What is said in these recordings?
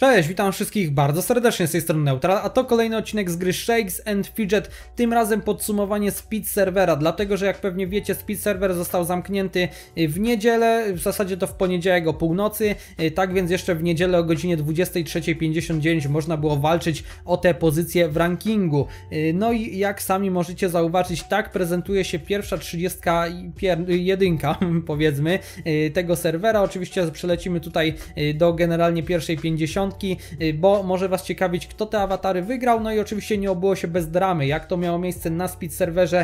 Cześć, witam wszystkich bardzo serdecznie z tej strony Neutral, a to kolejny odcinek z gry Shakes & Fidget, tym razem podsumowanie Speed Servera, dlatego że jak pewnie wiecie, Speed Server został zamknięty w niedzielę, w zasadzie to w poniedziałek o północy, tak więc jeszcze w niedzielę o godzinie 23:59 można było walczyć o te pozycje w rankingu. No i jak sami możecie zauważyć, tak prezentuje się pierwsza 31 powiedzmy tego serwera. Oczywiście przelecimy tutaj do generalnie pierwszej 50, bo może was ciekawić, kto te awatary wygrał. No i oczywiście nie obyło się bez dramy, jak to miało miejsce na Speed Serwerze.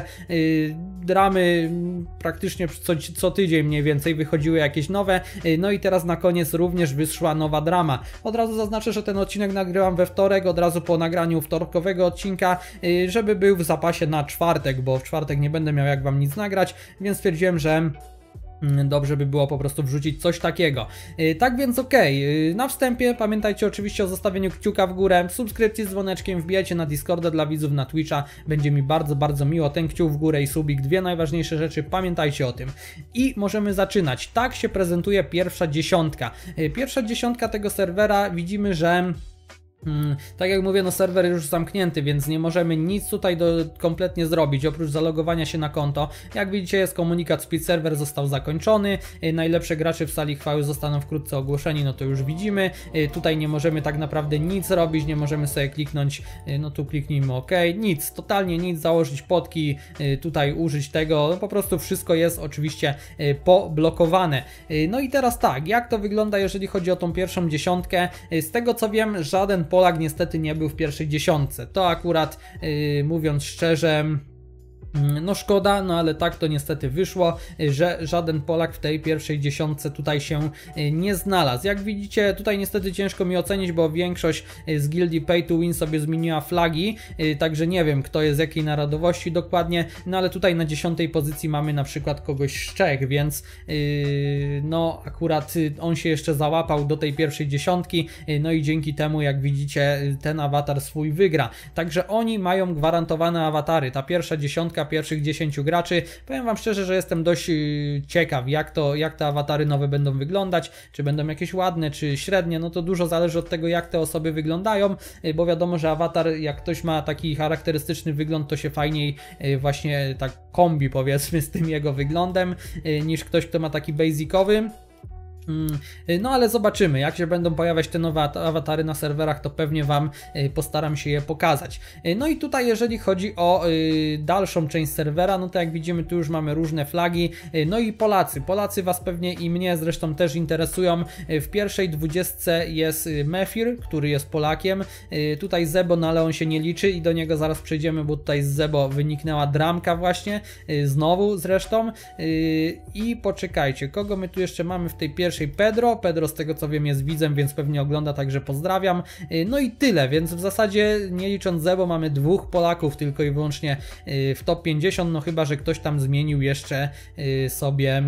Dramy praktycznie co tydzień mniej więcej wychodziły jakieś nowe, no i teraz na koniec również wyszła nowa drama. Od razu zaznaczę, że ten odcinek nagrywam we wtorek, od razu po nagraniu wtorkowego odcinka, żeby był w zapasie na czwartek, bo w czwartek nie będę miał jak wam nic nagrać, więc stwierdziłem, że dobrze by było po prostu wrzucić coś takiego. Tak więc okej, na wstępie pamiętajcie oczywiście o zostawieniu kciuka w górę, subskrypcji z dzwoneczkiem, wbijajcie na Discorda dla widzów, na Twitcha, będzie mi bardzo miło, ten kciuk w górę i subik, dwie najważniejsze rzeczy, pamiętajcie o tym. I możemy zaczynać. Tak się prezentuje pierwsza dziesiątka. Pierwsza dziesiątka tego serwera, widzimy, że tak jak mówię, no serwer już zamknięty, więc nie możemy nic tutaj kompletnie zrobić, oprócz zalogowania się na konto. Jak widzicie, jest komunikat: Speed Server został zakończony, najlepsze gracze w sali chwały zostaną wkrótce ogłoszeni, no to już widzimy. Tutaj nie możemy tak naprawdę nic robić, nie możemy sobie kliknąć, no tu kliknijmy OK, nic, totalnie nic, założyć podki, tutaj użyć tego, no po prostu wszystko jest oczywiście poblokowane. No i teraz tak, jak to wygląda, jeżeli chodzi o tą pierwszą dziesiątkę? Z tego co wiem, żaden Polak niestety nie był w pierwszej dziesiątce. To akurat, mówiąc szczerze, no szkoda, no ale tak to niestety wyszło, że żaden Polak w tej pierwszej dziesiątce tutaj się nie znalazł. Jak widzicie, tutaj niestety ciężko mi ocenić, bo większość z gildii Pay to Win sobie zmieniła flagi, także nie wiem, kto jest jakiej narodowości dokładnie, no ale tutaj na 10. pozycji mamy na przykład kogoś z Czech, więc no akurat on się jeszcze załapał do tej pierwszej dziesiątki, no i dzięki temu, jak widzicie, ten awatar swój wygra. Także oni mają gwarantowane awatary. Ta pierwsza dziesiątka, pierwszych 10 graczy. Powiem wam szczerze, że jestem dość ciekaw, jak te awatary nowe będą wyglądać, czy będą jakieś ładne, czy średnie, no to dużo zależy od tego, jak te osoby wyglądają, bo wiadomo, że awatar, jak ktoś ma taki charakterystyczny wygląd, to się fajniej właśnie tak kombi, powiedzmy, z tym jego wyglądem, niż ktoś, kto ma taki basicowy. No ale zobaczymy, jak się będą pojawiać te nowe awatary na serwerach, to pewnie wam postaram się je pokazać. No i tutaj jeżeli chodzi o dalszą część serwera, no to jak widzimy, tu już mamy różne flagi. No i Polacy was pewnie i mnie zresztą też interesują. W pierwszej 20 jest Mefir, który jest Polakiem. Tutaj Zebo, no ale on się nie liczy i do niego zaraz przejdziemy, bo tutaj z Zebo wyniknęła dramka właśnie, znowu zresztą. I poczekajcie, kogo my tu jeszcze mamy w tej pierwszej? Pedro z tego co wiem jest widzem, więc pewnie ogląda, także pozdrawiam. No i tyle, więc w zasadzie nie licząc Zebo mamy dwóch Polaków tylko i wyłącznie w top 50, no chyba że ktoś tam zmienił jeszcze sobie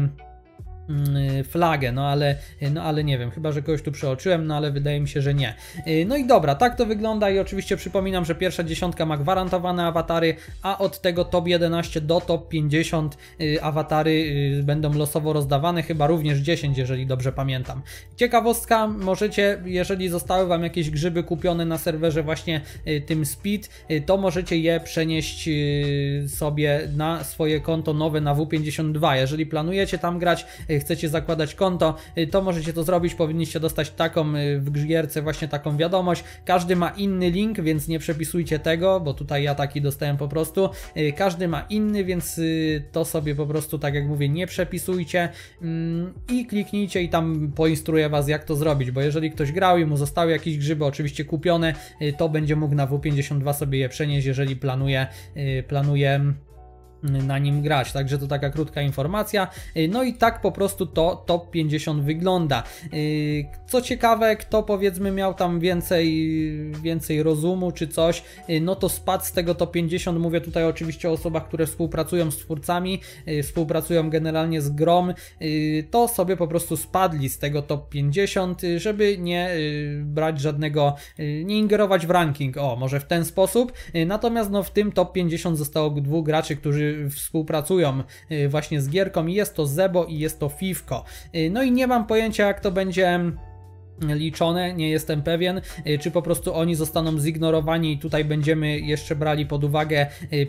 flagę, no ale nie wiem, chyba że kogoś tu przeoczyłem, no ale wydaje mi się, że nie. No i dobra, tak to wygląda i oczywiście przypominam, że pierwsza dziesiątka ma gwarantowane awatary, a od tego top 11 do top 50 awatary będą losowo rozdawane, chyba również 10, jeżeli dobrze pamiętam. Ciekawostka, możecie, jeżeli zostały wam jakieś grzyby kupione na serwerze właśnie tym Speed, to możecie je przenieść sobie na swoje konto nowe na W52. Jeżeli planujecie tam grać, chcecie zakładać konto, to możecie to zrobić. Powinniście dostać taką w gierce właśnie taką wiadomość. Każdy ma inny link, więc nie przepisujcie tego, bo tutaj ja taki dostałem po prostu. Każdy ma inny, więc to sobie po prostu, tak jak mówię, nie przepisujcie i kliknijcie i tam poinstruuję was, jak to zrobić, bo jeżeli ktoś grał i mu zostały jakieś grzyby, oczywiście kupione, to będzie mógł na W52 sobie je przenieść, jeżeli planuje na nim grać. Także to taka krótka informacja. No i tak po prostu to top 50 wygląda. Co ciekawe, kto powiedzmy miał tam więcej rozumu czy coś, no to spadł z tego top 50. Mówię tutaj oczywiście o osobach, które współpracują z twórcami, współpracują generalnie z Grom, to sobie po prostu spadli z tego top 50, żeby nie brać żadnego, nie ingerować w ranking, o może w ten sposób. Natomiast no w tym top 50 zostało dwóch graczy, którzy współpracują właśnie z gierką, i jest to Zebo i jest to Fifko. No i nie mam pojęcia, jak to będzie liczone, nie jestem pewien, czy po prostu oni zostaną zignorowani i tutaj będziemy jeszcze brali pod uwagę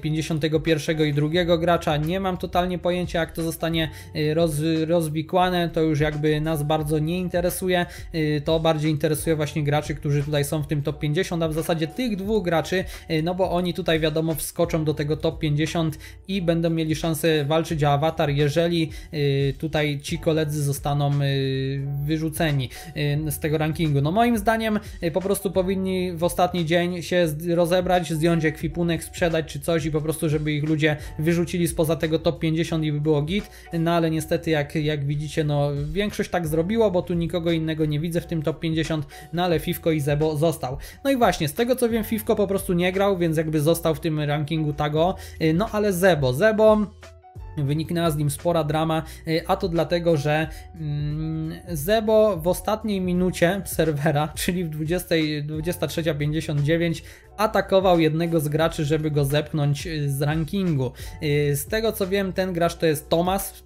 51 i drugiego gracza. Nie mam totalnie pojęcia, jak to zostanie rozwikłane, to już jakby nas bardzo nie interesuje, to bardziej interesuje właśnie graczy, którzy tutaj są w tym top 50, a w zasadzie tych dwóch graczy, no bo oni tutaj wiadomo wskoczą do tego top 50 i będą mieli szansę walczyć o awatar, jeżeli tutaj ci koledzy zostaną wyrzuceni z tego rankingu. No moim zdaniem po prostu powinni w ostatni dzień się rozebrać, zdjąć ekwipunek, sprzedać czy coś i po prostu, żeby ich ludzie wyrzucili spoza tego top 50 i by było git, no ale niestety jak widzicie, no większość tak zrobiło, bo tu nikogo innego nie widzę w tym top 50, no ale Fifko i Zebo został. No i właśnie, z tego co wiem, Fifko po prostu nie grał, więc jakby został w tym rankingu Tago, no ale Zebo wyniknęła z nim spora drama, a to dlatego, że Zebo w ostatniej minucie serwera, czyli w 23:59 atakował jednego z graczy, żeby go zepchnąć z rankingu. Z tego co wiem, ten gracz to jest Tomas,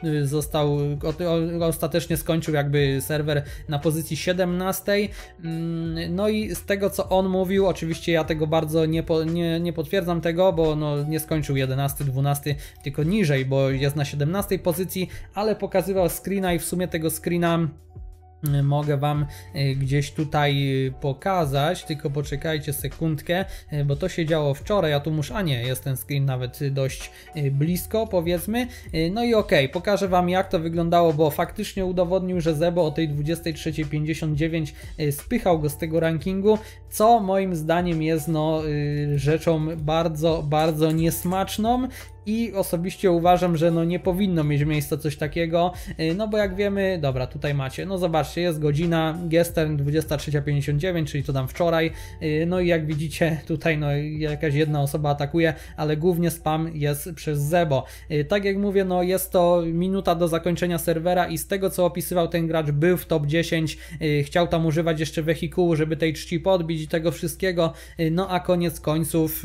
ostatecznie skończył jakby serwer na pozycji 17. No i z tego co on mówił, oczywiście ja tego bardzo nie potwierdzam tego, bo no nie skończył 11, 12, tylko niżej, bo jest na 17 pozycji, ale pokazywał screena i w sumie tego screena mogę wam gdzieś tutaj pokazać, tylko poczekajcie sekundkę, bo to się działo wczoraj, a tu muszę, a nie, jest ten screen nawet dość blisko powiedzmy. No i okej, pokażę wam jak to wyglądało, bo faktycznie udowodnił, że Zebo o tej 23:59 spychał go z tego rankingu, co moim zdaniem jest no rzeczą bardzo niesmaczną. I osobiście uważam, że no nie powinno mieć miejsca coś takiego, no bo jak wiemy, dobra, tutaj macie, no zobaczcie, jest godzina Gestern 23:59, czyli to tam wczoraj, no i jak widzicie tutaj no jakaś jedna osoba atakuje, ale głównie spam jest przez Zebo. Tak jak mówię, no jest to minuta do zakończenia serwera i z tego co opisywał ten gracz, był w top 10, chciał tam używać jeszcze wehikułu, żeby tej czci podbić i tego wszystkiego, no a koniec końców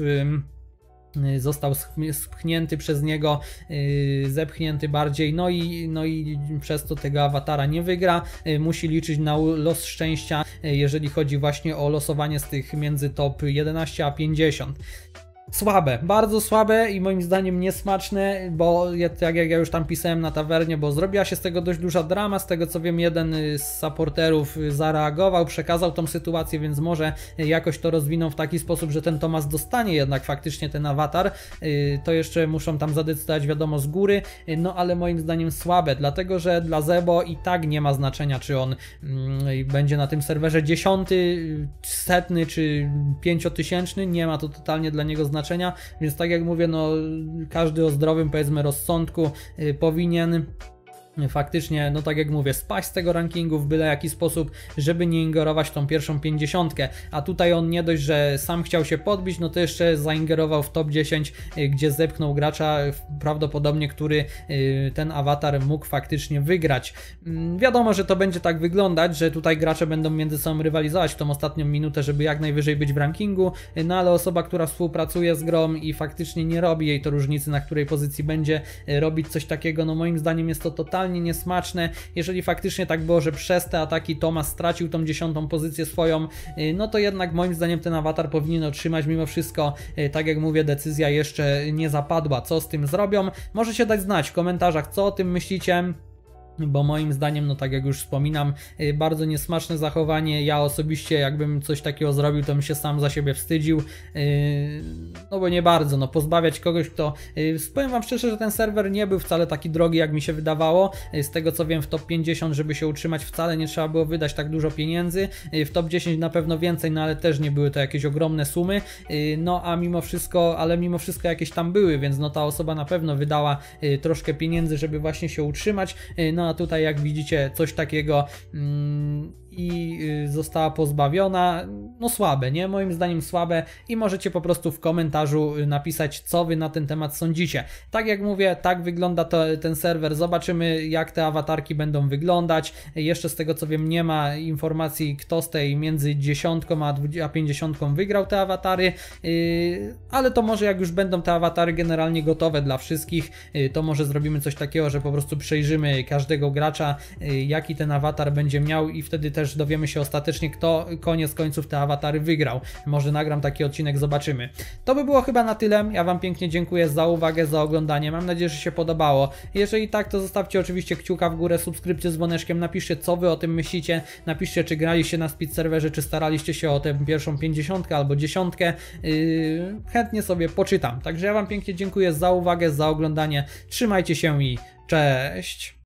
został spchnięty przez niego, zepchnięty bardziej, no i przez to tego awatara nie wygra, musi liczyć na los szczęścia, jeżeli chodzi właśnie o losowanie z tych między top 11 a 50. Słabe, bardzo słabe i moim zdaniem niesmaczne, bo tak jak ja już tam pisałem na tawernie, bo zrobiła się z tego dość duża drama, z tego co wiem jeden z supporterów zareagował, przekazał tą sytuację, więc może jakoś to rozwiną w taki sposób, że ten Tomas dostanie jednak faktycznie ten awatar, to jeszcze muszą tam zadecydować wiadomo z góry, no ale moim zdaniem słabe, dlatego że dla Zebo i tak nie ma znaczenia, czy on będzie na tym serwerze 10, 100 czy 5000, nie ma to totalnie dla niego znaczenia, więc tak jak mówię, no każdy o zdrowym powiedzmy rozsądku powinien faktycznie, no tak jak mówię, spaść z tego rankingu w byle jaki sposób, żeby nie ingerować w tą pierwszą 50, a tutaj on nie dość, że sam chciał się podbić, no to jeszcze zaingerował w top 10, gdzie zepchnął gracza prawdopodobnie, który ten awatar mógł faktycznie wygrać. Wiadomo, że to będzie tak wyglądać, że tutaj gracze będą między sobą rywalizować w tą ostatnią minutę, żeby jak najwyżej być w rankingu, no ale osoba, która współpracuje z grą i faktycznie nie robi jej to różnicy, na której pozycji będzie robić coś takiego, no moim zdaniem jest to totalnie niesmaczne. Jeżeli faktycznie tak było, że przez te ataki Tomas stracił tą 10. pozycję swoją, no to jednak moim zdaniem ten awatar powinien otrzymać mimo wszystko. Tak jak mówię, decyzja jeszcze nie zapadła. Co z tym zrobią? Możecie dać znać w komentarzach, co o tym myślicie. Bo moim zdaniem, no tak jak już wspominam, bardzo niesmaczne zachowanie. Ja osobiście jakbym coś takiego zrobił, to bym się sam za siebie wstydził, no bo nie bardzo, no pozbawiać kogoś, kto, powiem wam szczerze, że ten serwer nie był wcale taki drogi, jak mi się wydawało. Z tego co wiem, w top 50, żeby się utrzymać, wcale nie trzeba było wydać tak dużo pieniędzy, w top 10 na pewno więcej, no ale też nie były to jakieś ogromne sumy, no a mimo wszystko, jakieś tam były, więc no ta osoba na pewno wydała troszkę pieniędzy, żeby właśnie się utrzymać, no a tutaj jak widzicie coś takiego i została pozbawiona. no słabe, nie? Moim zdaniem słabe i możecie po prostu w komentarzu napisać, co wy na ten temat sądzicie. Tak jak mówię, tak wygląda ten serwer, zobaczymy jak te awatarki będą wyglądać. Jeszcze z tego co wiem nie ma informacji, kto z tej między 10 a 50 wygrał te awatary, ale to może jak już będą te awatary generalnie gotowe dla wszystkich, to może zrobimy coś takiego, że po prostu przejrzymy każdego gracza, jaki ten awatar będzie miał i wtedy też dowiemy się ostatecznie, kto koniec końców te awatary wygrał. Może nagram taki odcinek, zobaczymy. To by było chyba na tyle. Ja wam pięknie dziękuję za uwagę, za oglądanie. Mam nadzieję, że się podobało. Jeżeli tak, to zostawcie oczywiście kciuka w górę, subskrypcję z dzwoneczkiem, napiszcie co wy o tym myślicie, napiszcie czy graliście na speed serwerze, czy staraliście się o tę pierwszą 50 albo 10. Chętnie sobie poczytam. Także ja wam pięknie dziękuję za uwagę, za oglądanie. Trzymajcie się i cześć!